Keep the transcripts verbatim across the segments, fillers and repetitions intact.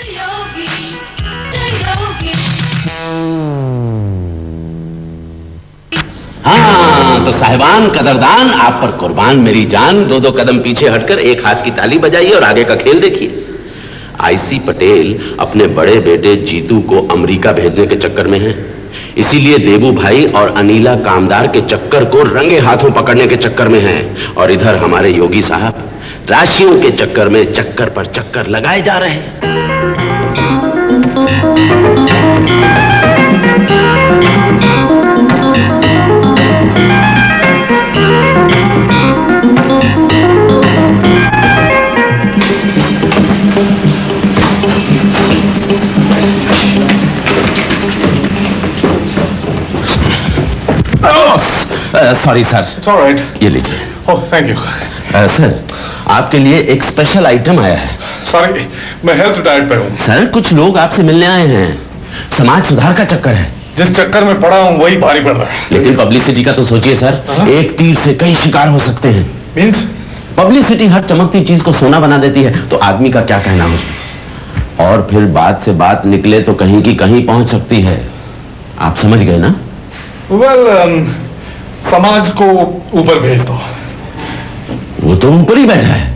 हाँ तो साहिबान कदरदान, आप पर कुर्बान मेरी जान। दो दो कदम पीछे हटकर एक हाथ की ताली बजाइए और आगे का खेल देखिए। आईसी पटेल अपने बड़े बेटे जीतू को अमेरिका भेजने के चक्कर में हैं। इसीलिए देबू भाई और अनीला कामदार के चक्कर को रंगे हाथों पकड़ने के चक्कर में हैं। और इधर हमारे योगी साहब राशियों के चक्कर में चक्कर पर चक्कर लगाए जा रहे हैं। Sorry sir. It's all right. ये लीजिए। Oh, thank you. सर आपके लिए एक स्पेशल आइटम आया है। सॉरी, मैं हेल्थ डाइट पे हूँ। सर कुछ लोग आपसे मिलने आए हैं। समाज सुधार का चक्कर है। जिस चक्कर में पड़ा हूँ वही भारी पड़ रहा है। लेकिन पब्लिसिटी का तो सोचिए सर। हाँ? एक तीर से कई शिकार हो सकते हैं। मीन्स? पब्लिसिटी हर चमकती चीज को सोना बना देती है, तो आदमी का क्या कहना है उसमें। और फिर बात से बात निकले तो कहीं की कहीं पहुंच सकती है। आप समझ गए ना? वेल well, um, समाज को ऊपर भेज दो। वो तो ऊपर ही बैठा है।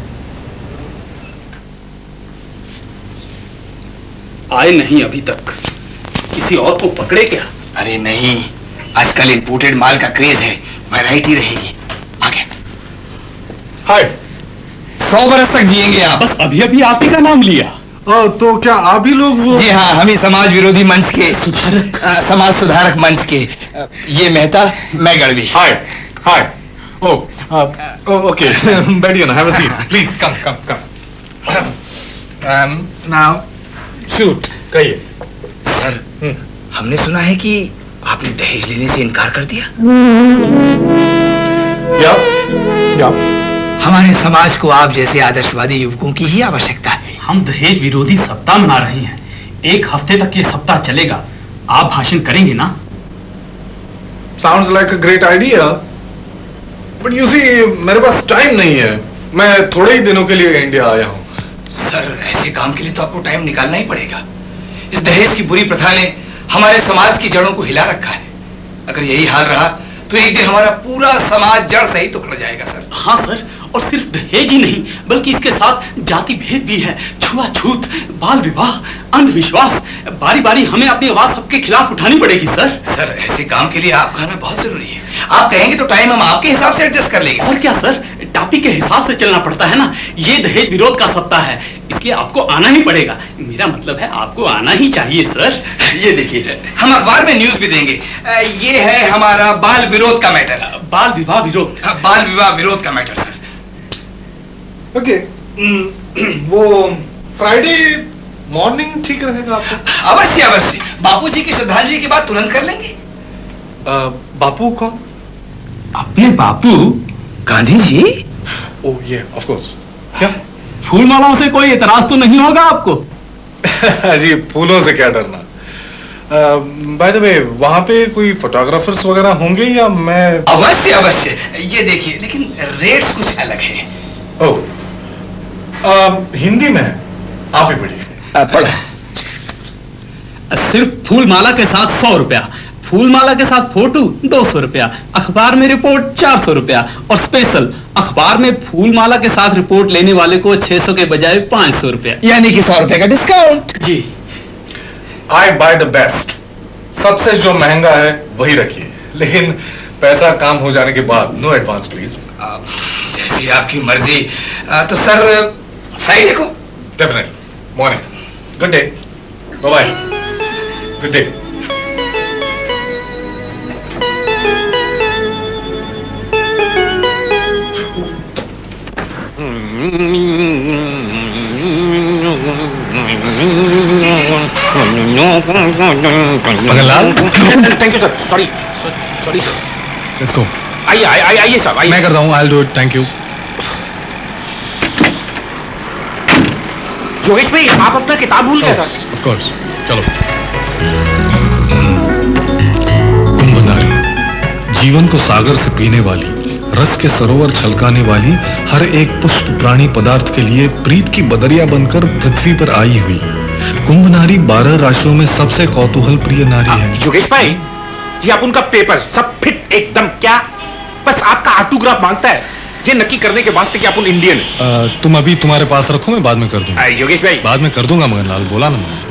आए नहीं अभी तक। किसी और को पकड़े क्या? अरे नहीं, आजकल इंपोर्टेड माल का क्रेज है, वैरायटी रहेगी। आगे। हाय। सौ बरस तक जिएंगे आप। बस अभी अभी आप ही का नाम लिया। आ, तो क्या आप ही लोग वो? जी हाँ, हम ही समाज विरोधी मंच के सुधारक, समाज सुधारक मंच के। ये मेहता, मैं गढ़वी। हाय हाय। ओ ओके, बैठिए ना, have a seat please. Come come come. Now shoot. कहिए सर। हमने सुना है कि आपने दहेज लेने से इनकार कर दिया। या, या। हमारे समाज को आप जैसे आदर्शवादी युवकों की ही आवश्यकता है। हम दहेज विरोधी सप्ताह मना रहे हैं। एक हफ्ते तक ये सप्ताह चलेगा। आप भाषण करेंगे ना? Sounds like a great idea. But you see, मेरे पास टाइम नहीं है। मैं थोड़े ही दिनों के लिए इंडिया आया हूँ। सर ऐसे काम के लिए तो आपको टाइम निकालना ही पड़ेगा। इस दहेज की बुरी प्रथा ने हमारे समाज की जड़ों को हिला रखा है। अगर यही हाल रहा तो एक दिन हमारा पूरा समाज जड़ सहित उखड़ जाएगा सर। हाँ सर, और सिर्फ दहेज ही नहीं बल्कि इसके साथ जाति भेद भी है, छुआछूत, बाल विवाह, अंधविश्वास। बारी बारी हमें अपनी आवाज सबके खिलाफ उठानी पड़ेगी सर। सर ऐसे काम के लिए आपका आना बहुत जरूरी है। आप कहेंगे तो टाइम हम आपके हिसाब से एडजस्ट कर लेंगे। और क्या सर, टॉपिक के हिसाब से चलना पड़ता है ना। ये दहेज विरोध का सप्ताह है, इसलिए आपको आना ही पड़ेगा। मेरा मतलब है आपको आना ही चाहिए सर। ये देखिए, हम अखबार में न्यूज भी देंगे। ये है हमारा बाल विरोध का मैटर। बाल विवाह विरोध? बाल विवाह विरोध का मैटर सर। ओके, वो फ्राइडे मॉर्निंग ठीक रहेगा आपको? अवश्य अवश्य। बापूजी की श्रद्धांजलि के बाद तुरंत कर लेंगे। आ, बापू कौन? अपने बापू गांधी जी। ओह ये ऑफ कोर्स। क्या फूल मालाओं से कोई एतराज तो नहीं होगा आपको? जी फूलों से क्या डरना। बाय द वे वहां पे कोई फोटोग्राफर्स वगैरह होंगे या मैं? अवश्य अवश्य। ये देखिए, लेकिन रेट्स कुछ अलग है। ओह, हिंदी में आप ही पढ़िए। पढ़ा। सिर्फ फूल माला के साथ सौ रुपया, फूल माला के साथ फोटो दो सौ रुपया, अखबार में रिपोर्ट चार सौ रुपया, और स्पेशल अखबार में फूल माला के साथ रिपोर्ट लेने वाले को छह सौ के बजाय पांच सौ रुपया, यानी कि सौ रुपए का डिस्काउंट। जी। I buy the best. सबसे जो महंगा है वही रखिए, लेकिन पैसा काम हो जाने के बाद नो एडवांस प्लीज। जैसी आपकी मर्जी। तो सर फ्राइडे को? Definitely morning. Good day, bye bye. Good day. Maganlal. Thank you sir. Sorry sorry sir. Let's go. आइए आइए आइए सर, आइए। मैं करता हूँ। I'll do it. Thank you. Yogesh भाई, आप अपना किताब भूल गए था। Of course. चलो। कुंभ नारी, जीवन को सागर से पीने वाली, रस के सरोवर छलकाने वाली, हर एक पुष्प प्राणी पदार्थ के लिए प्रीत की बदरिया बनकर पृथ्वी पर आई हुई, कुंभ नारी बारह राशियों में सबसे कौतूहल प्रिय नारी है। योगेश भाई, ये आप उनका पेपर सब फिट एकदम, क्या बस आपका ऑटोग्राफ मांगता है ये नक्की करने के वास्ते कि आप उन इंडियन है। तुम अभी तुम्हारे पास रखो, मैं बाद में कर दूंगा। योगेश भाई बाद में कर दूंगा मगन लाल, बोला ना मैं।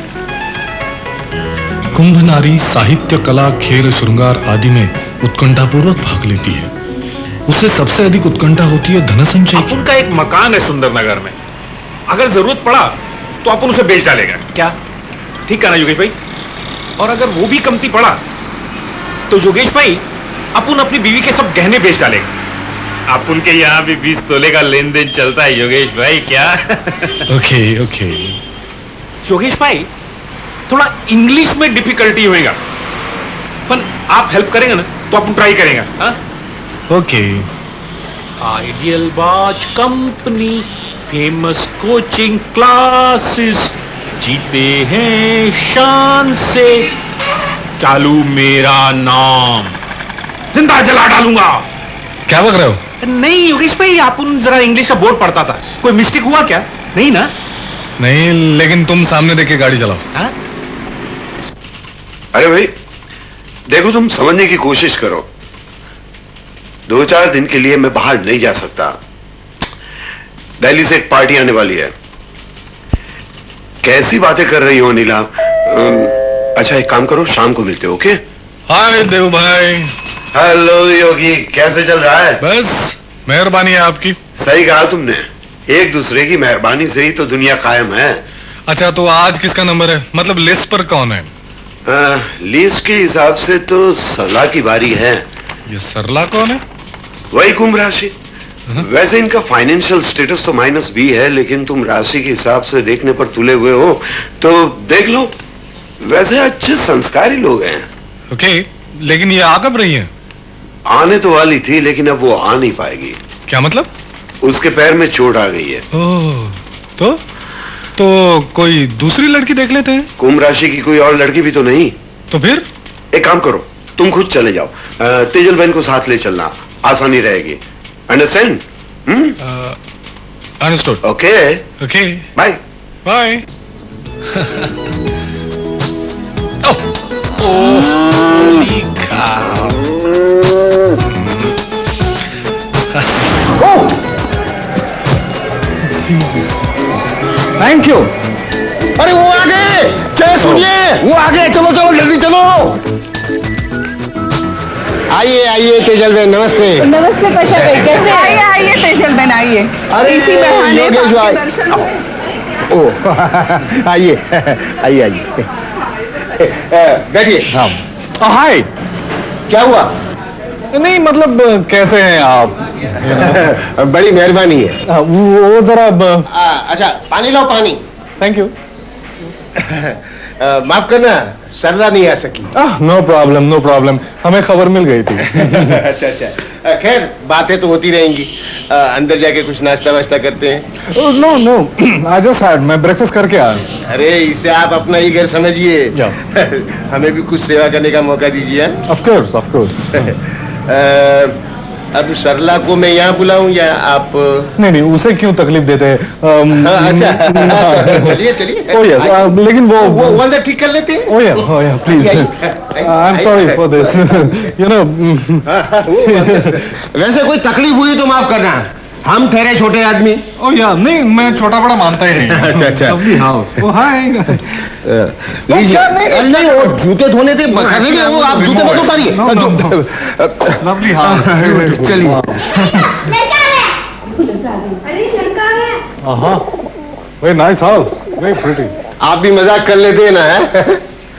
कुंभ नारी साहित्य, कला, खेल, श्रृंगार आदि में उत्कंठापूर्वक भाग लेती है। उसे सबसे अधिक उत्कंठा होती है धन संचय की। उनका एक मकान है सुंदरनगर में, अगर जरूरत पड़ा तो अपन उसे बेच डालेगा, क्या ठीक है ना योगेश भाई? और अगर वो भी कमती पड़ा तो योगेश भाई अपन अपनी बीवी के सब गहने बेच डालेगा। अपन के यहाँ भी बीस तोले का लेन देन चलता है योगेश भाई, क्या? ओके ओके योगेश भाई, थोड़ा इंग्लिश में डिफिकल्टी होएगा, पर आप हेल्प करेंगे ना तो अपन ट्राई करेंगे। हाँ okay. Ideal watch company, famous coaching classes, जीते हैं शान से, चालू मेरा नाम, जिंदा जला डालूंगा। क्या बक रहे हो? नहीं योगेश भाई, आप उन जरा इंग्लिश का बोर्ड पढ़ता था, कोई मिस्टेक हुआ क्या? नहीं ना? नहीं, लेकिन तुम सामने देख के गाड़ी चलाओ। हा? अरे भाई देखो, तुम समझने की कोशिश करो। दो चार दिन के लिए मैं बाहर नहीं जा सकता। दिल्ली से एक पार्टी आने वाली है। कैसी बातें कर रही हो अनिला? अच्छा एक काम करो, शाम को मिलते हो। ओके? हाय देव भाई। हेलो योगी, कैसे चल रहा है? बस मेहरबानी है आपकी। सही कहा तुमने, एक दूसरे की मेहरबानी से ही तो दुनिया कायम है। अच्छा तो आज किसका नंबर है, मतलब लिस्ट पर कौन है? आ, लिस्ट के हिसाब से तो सरला की बारी है। ये सरला कौन है? वही कुंभ राशि। वैसे इनका फाइनेंशियल स्टेटस तो माइनस बी है, लेकिन तुम राशि के हिसाब से देखने पर तुले हुए हो तो देख लो। वैसे अच्छे संस्कारी लोग हैं। ओके, लेकिन ये आ कब रही है? आने तो वाली थी, लेकिन अब वो आ नहीं पाएगी। क्या मतलब? उसके पैर में चोट आ गई है। ओह, तो तो कोई दूसरी लड़की देख लेते हैं। कुंभ राशि की कोई और लड़की भी तो नहीं। तो फिर एक काम करो, तुम खुद चले जाओ, तेजल बहन को साथ ले चलना, आसानी रहेगी। Understand? Understood. Okay okay, bye bye. Thank you. अरे वो आगे, चलो सुनिए, वो आगे, चलो चलो जल्दी चलो। आइए आइए तेजल बहन, नमस्ते। नमस्ते पशा भाई, कैसे? आइए आइए तेजल बहन आइए। अरे इसी बहाने योगेश आपके भाई। दर्शन हुए। ओ आइए आइए आइए, बैठिए। हाँ, हाय, क्या हुआ? नहीं मतलब कैसे हैं आप? बड़ी मेहरबानी है। वो जरा आ, अच्छा पानी लो, पानी। Thank you. माफ करना, सरला नहीं आ सकी। नो प्रॉब्लम नो प्रॉब्लम, हमें खबर मिल गई थी। अच्छा अच्छा, खैर बातें तो होती रहेंगी। आ, अंदर जाके कुछ नाश्ता वाश्ता करते हैं। No no, I just had, मैं ब्रेकफास्ट करके आया। अरे इसे आप अपना ही घर समझिए। हमें भी कुछ सेवा करने का मौका दीजिए। Of course of course. अब सरला को मैं यहाँ बुलाऊं या आप? नहीं नहीं, उसे क्यों तकलीफ देते हैं? अच्छा चलिए चलिए। ओह यस, लेकिन वो वो वो अंदर ठीक कर लेते हैं। ओह yeah oh yeah please, I am sorry for this, you know. वैसे कोई तकलीफ हुई तो माफ करना, हम ठहरे छोटे आदमी। ओ या नहीं, मैं छोटा बड़ा मानता ही नहीं। अच्छा अच्छा, लवली हाउस। ओ हाय। लीजिए। अरे नहीं, वो जूते धोने थे, बखाने के, वो आप जूते मत उतारिए। Lovely house. चलिए। हाँ, very nice house, very pretty. आप भी मजाक कर लेते हैं ना? है?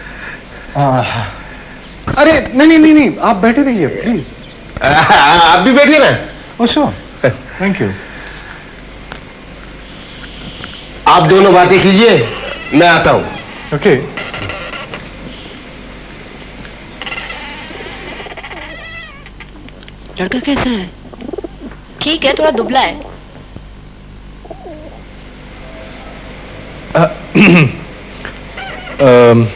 अरे नहीं नहीं नहीं नहीं, आप बैठे रहिए प्लीज। आप भी बैठिए ना। Oh sure, thank you. आप दोनों बातें कीजिए, मैं आता हूं। ओके। लड़का कैसा है? ठीक है, थोड़ा दुबला है। um,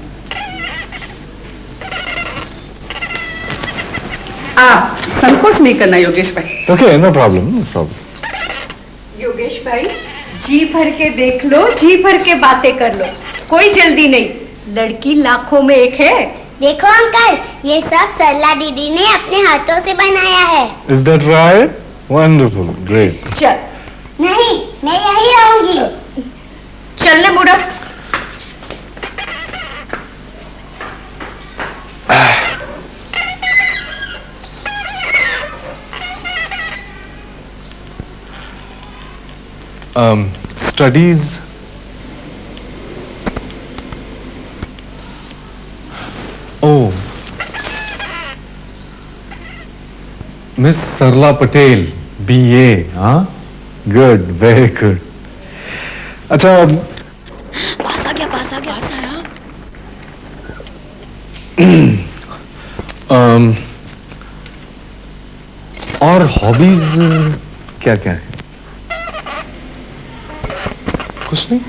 आप संकोच नहीं नहीं करना योगेश भाई। Okay, no problem, no problem. Yogesh भाई जी भर के देख लो, जी भर के बातें कर लो, कोई जल्दी नहीं, लड़की लाखों में एक है। देखो अंकल, ये सब सरला दीदी ने अपने हाथों से बनाया है। Is that right? Wonderful, great. चल। नहीं, मैं यही रहूंगी। चलने बुढ़ा। um, studies oh Miss Sarla Patel, B A, हाँ, good, very good. अच्छा, पास आ गया, पास आ गया, पास आया। um, और हॉबीज क्या क्या है? कुछ नहीं,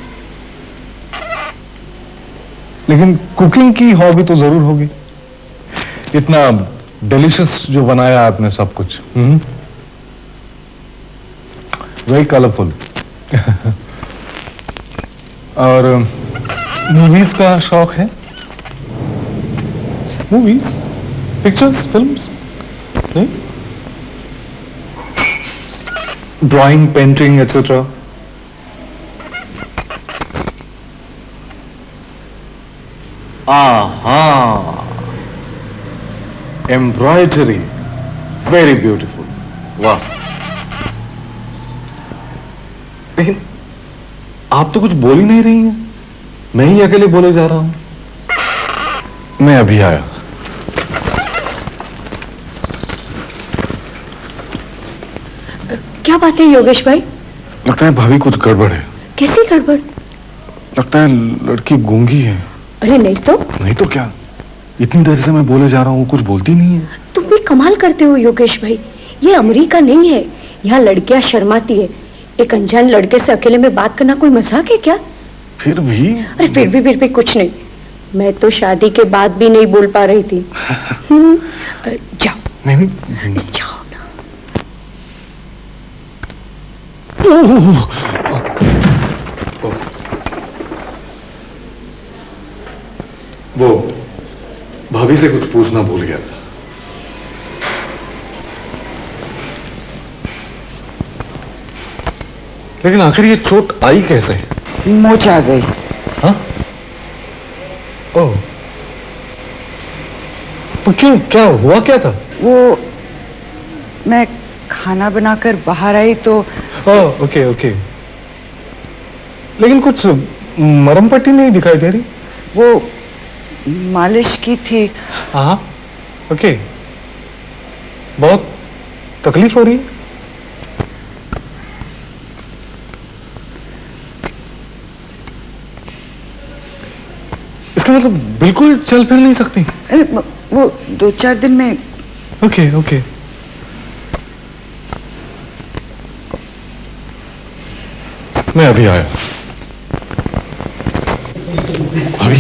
लेकिन कुकिंग की हॉबी तो जरूर होगी। इतना डिलीशियस जो बनाया आपने सब कुछ, वेरी कलरफुल। और मूवीज का शौक है? मूवीज, पिक्चर्स, फिल्म्स नहीं? Drawing, painting etcetera? हाँ, एम्ब्रॉयडरी, वेरी ब्यूटीफुल, वाह। लेकिन आप तो कुछ बोल ही नहीं रही हैं, मैं ही अकेले बोले जा रहा हूं। मैं अभी आया। क्या बात है योगेश भाई? लगता है भाभी कुछ गड़बड़ है। कैसी गड़बड़? लगता है लड़की गूंगी है। अरे नहीं तो। नहीं तो क्या, इतनी देर से मैं बोले जा रहा हूँ, कुछ बोलती नहीं है। तुम भी कमाल करते हो योगेश भाई, ये अमेरिका नहीं है, यहाँ लड़कियां शर्माती है। एक अनजान लड़के से अकेले में बात करना कोई मजाक है क्या? फिर भी। अरे फिर भी फिर भी कुछ नहीं, मैं तो शादी के बाद भी नहीं बोल पा रही थी। जाओ। नहीं नहीं जाओ ना। वो भाभी से कुछ पूछना भूल गया था। लेकिन आखिर ये चोट आई कैसे? मोच आ गई। हाँ? ओह, तो क्यों, क्या हुआ, क्या था? वो मैं खाना बनाकर बाहर आई तो। Oh, okay okay. लेकिन कुछ मरहम पट्टी नहीं दिखाई दे रही। वो मालिश की थी। हाँ, ओके। बहुत तकलीफ हो रही है? इसका मतलब बिल्कुल चल फिर नहीं सकती? अरे वो दो चार दिन में। Okay okay. मैं अभी आया। अभी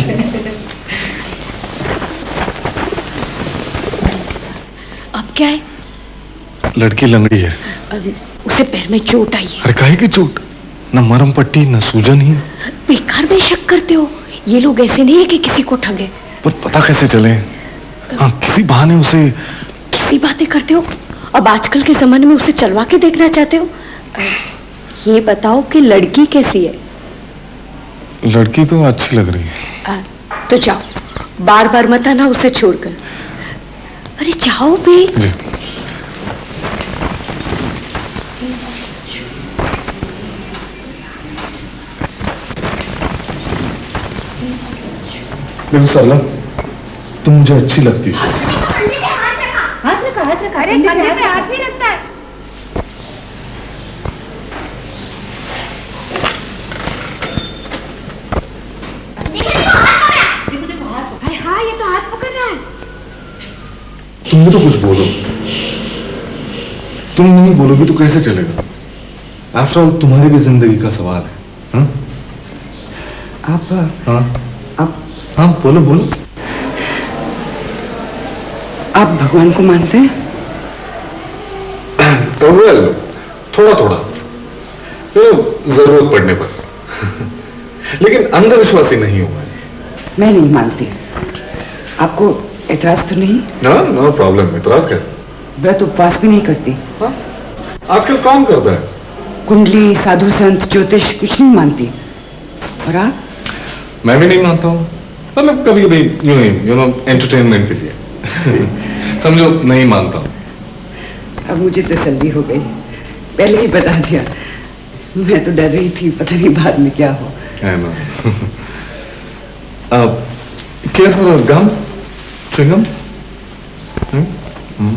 अब क्या है? लड़की लंगड़ी है। उसे पैर में चोट आई है। अरे काहे की चोट? न मरहम पट्टी न सूजन ही। बेकार में शक करते हो, ये लोग ऐसे नहीं है कि किसी को ठगे। पर पता कैसे चले? हाँ, किसी बहाने उसे। किसी बातें करते हो? अब आजकल के जमाने में उसे चलवा के देखना चाहते हो? ये बताओ कि लड़की कैसी है? लड़की तो अच्छी लग रही है। आ, तो जाओ, बार बार मत आना उसे छोड़कर। अरे जाओ भी। जी। देखो सरला, तुम मुझे अच्छी लगती है। हाथ रखा, हाथ रखा। अरे कंधे पे हाथ भी रखता है। हाँ, ये तो हाथ पकड़ रहा है। तुम भी तो कुछ बोलो। तुम नहीं बोलोगी तो कैसे चलेगा? आफ्टर ऑल तुम्हारी भी जिंदगी का सवाल है। हाँ? आप हाँ? आप हाँ, बोलो बोलो। आप भगवान को मानते हैं? वेल थोड़ा थोड़ा तो जरूरत पड़ने पर लेकिन अंधविश्वासी नहीं हूं मैं। मैं नहीं मानती। आपको एतराज तो नहीं? No no problem. एतराज कैसे? व्रत उपवास भी नहीं करती। हाँ? आजकल कौन करता है? कुंडली, साधु संत, ज्योतिष कुछ नहीं मानती। और आप? मैं भी नहीं मानता हूँ, मतलब कभी कभी यूं ही यू नो एंटरटेनमेंट के लिए समझो नहीं मानता हूँ। अब मुझे तसल्ली हो गई, पहले ही बता दिया। मैं तो डर रही थी पता नहीं बाद में क्या हो। I know. uh, care for a gum? Chewing gum? Hmm? Hmm.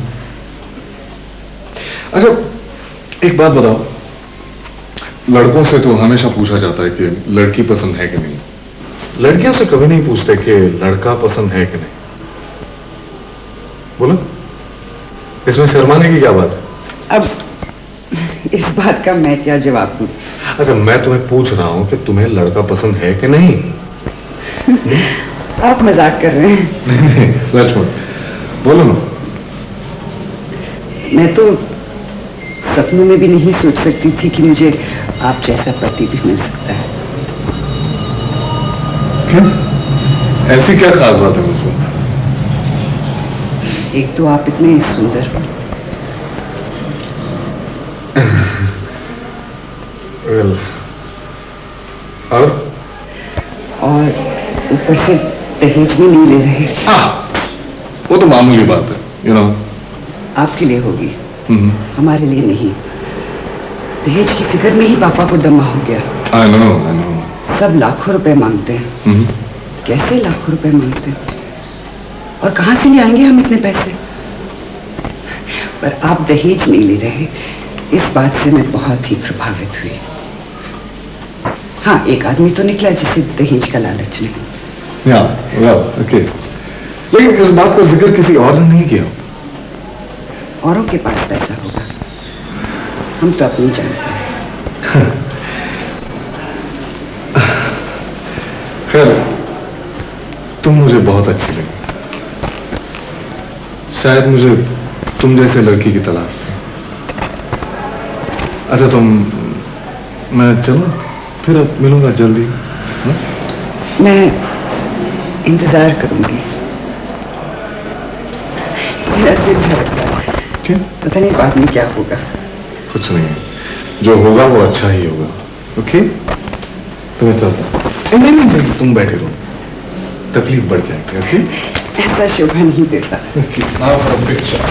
अच्छा एक बात बताओ, लड़कों से तो हमेशा पूछा जाता है कि लड़की पसंद है कि नहीं, लड़कियों से कभी नहीं पूछते कि लड़का पसंद है कि नहीं। बोलो, इसमें शर्माने की क्या बात है? अब इस बात का मैं क्या जवाब दूं? अच्छा मैं तुम्हें पूछ रहा हूं कि तुम्हें लड़का पसंद है कि नहीं। आप मजाक कर रहे हैं? नहीं नहीं सच में बोलो ना। मैं तो सपनों में भी नहीं सोच सकती थी कि मुझे आप जैसा पति भी मिल सकता है। क्यों? ऐसी क्या खास बात है मुझमें? एक तो आप इतने सुंदर हो। well, और और ऊपर से दहेज भी नहीं ले रहे। हाँ वो तो मामूली बात है, यू नो। आपके लिए होगी, mm-hmm. हमारे लिए नहीं। दहेज की फिक्र में ही पापा को दमा हो गया। I know, I know. सब लाखों रुपए मांगते हैं। mm-hmm. कैसे लाखों रुपए मांगते हैं और कहां से ले आएंगे हम इतने पैसे? पर आप दहेज नहीं ले रहे, इस बात से मैं बहुत ही प्रभावित हुई। हाँ एक आदमी तो निकला जिसे दहेज का लालच नहीं। या, well, okay. लेकिन इस बात का जिक्र किसी और ने नहीं किया। औरों के पास पैसा होगा, हम तो अपनी जानते हैं। खैर तुम मुझे बहुत अच्छी लगी। शायद मुझे तुम जैसे लड़की की तलाश थी। अच्छा तुम, मैं चलूं? फिर अब मिलूंगा जल्दी। हा? मैं इंतजार करूंगी। मेरा दिल धड़कता है। क्यों? पता नहीं बाद में क्या होगा। कुछ नहीं, जो होगा वो अच्छा ही होगा। ओके तो मैं चलता। नहीं नहीं नहीं तुम बैठे रहो, तकलीफ बढ़ जाएगी। ओके ऐसा शोभा नहीं देता। Now for a picture.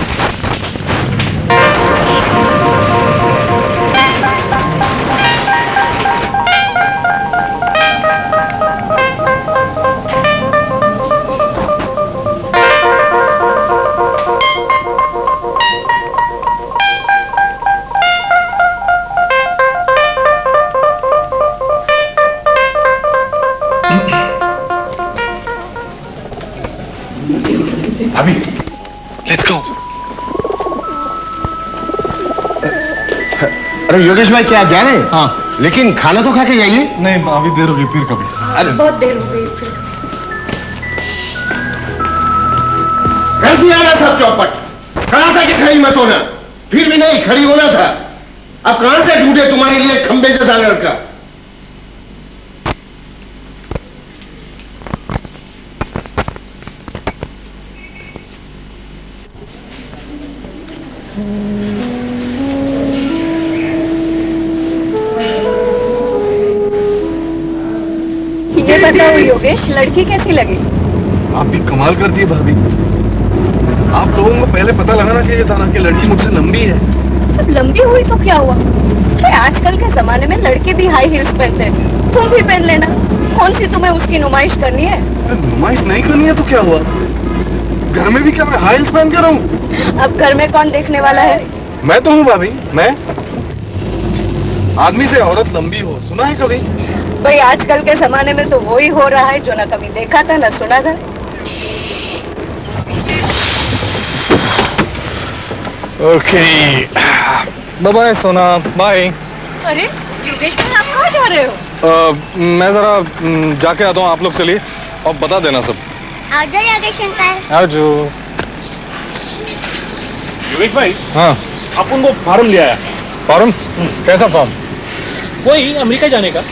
अभी लेट्स गो। अरे योगेश भाई क्या आप जा रहे हैं? हाँ लेकिन खाना तो खा के जाइए। नहीं अभी देर होगी, फिर कभी। अरे बहुत देर हो गई। फिर कैसी आ रहा सब चौपट? कहा था कि खड़ी मत होना, फिर भी नहीं खड़ी होना था। अब कहां से ढूंढे तुम्हारे लिए खंबे जैसा लड़का? ये बताओ योगेश, लड़की कैसी लगी? आप भी कमाल करती है भाभी। आप लोगों को पहले पता लगाना चाहिए था ना कि लड़की मुझसे लंबी है। अब लंबी हुई तो क्या हुआ? अरे आजकल के जमाने में लड़के भी हाई हील्स पहनते हैं, तुम भी पहन लेना। कौन सी तुम्हें उसकी नुमाइश करनी है? नुमाइश नहीं करनी है तो क्या हुआ? घर में भी क्या मैं हाई हील्स पहन के रहूं? अब घर में कौन देखने वाला है? मैं तो हूँ भाभी। मैं आदमी से औरत लंबी हो सुना है कभी? भाई आजकल के जमाने में तो वही हो रहा है जो ना कभी देखा था ना सुना था। Okay bye bye Sona, bye. अरे योगेश भाई आप कहाँ जा रहे हो? uh, मैं जरा जाके आता हूँ, आप लोग चलिए और बता देना सब। आ जाओ योगेश अंकल। आ जाओ। योगेश भाई हाँ अपन वो फॉर्म ले आया। फॉर्म? कैसा फॉर्म? वही अमेरिका जाने का।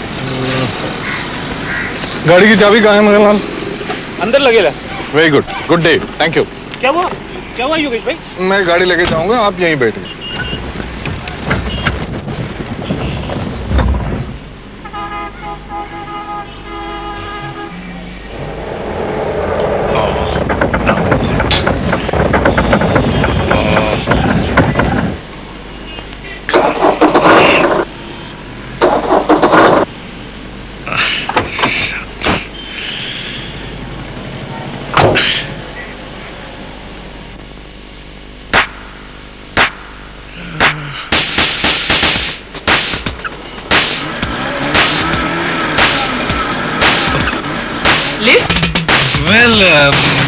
गाड़ी की चाबी कहाँ है मदनलाल? अंदर लगेगा। Very good, good day, thank you. क्या हुआ क्या हुआ योगेश भाई? मैं गाड़ी लेके जाऊंगा, आप यहीं बैठे। Well, uh,